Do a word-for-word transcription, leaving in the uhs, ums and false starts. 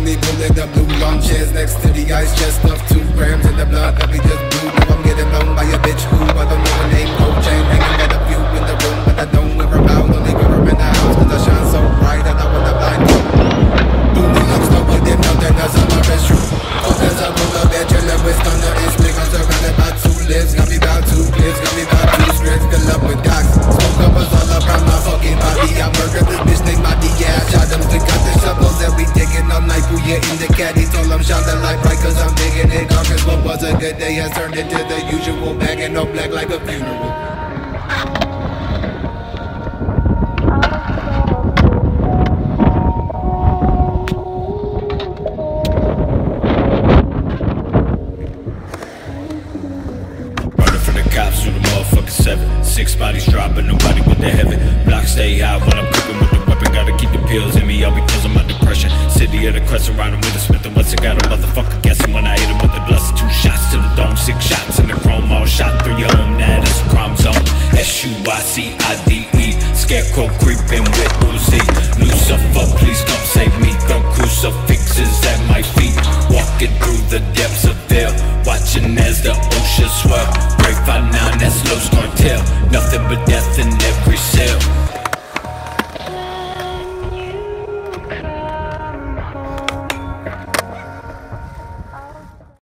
me pulling the blue long chairs next to the ice chest of two grams in the blood that we just blew. I'm getting blown by a bitch who I don't know her name. Gold chain hanging at a few in the room, but I don't wear a bound. Only wear her in the house cause I shine so bright that I wanna blind you. Booming up snow with them nothing as I'm a restroom. Fuck as I pull up there chillin' with thunder. It's big I'm surrounded by two lives. Got me about two clips, got me about two strips. Fill up with docs. Smoke up us all around my fucking body. I murdered this bitch named Mighty, yeah, I shot them. Stick out the shovels that we taking all night. Booyah in the caddy, told them shine the light bright cause I'm digging it. Cause what was a good day has turned into the usual. Bagging all black like a funeral. Cops through the motherfucking seven. Six bodies dropping, nobody with the heaven. Block stay high when I'm cooking with the weapon. Gotta keep the pills in me, all because of my depression. City of the Crescent, riding with a Smith and Wesson. Got a motherfucker guessing when I hit him with the blessing. Two shots to the dome, six shots in the chrome. All shot through your home, now that's a crime zone. S U I C I D E. Scarecrow creeping with Uzi. Lucifer, please come save me. Throw crucifixes at my feet. Walking through the depths of hell, watching as the ocean swell. Break by now, that's Los Cartel. Nothing but death in every city.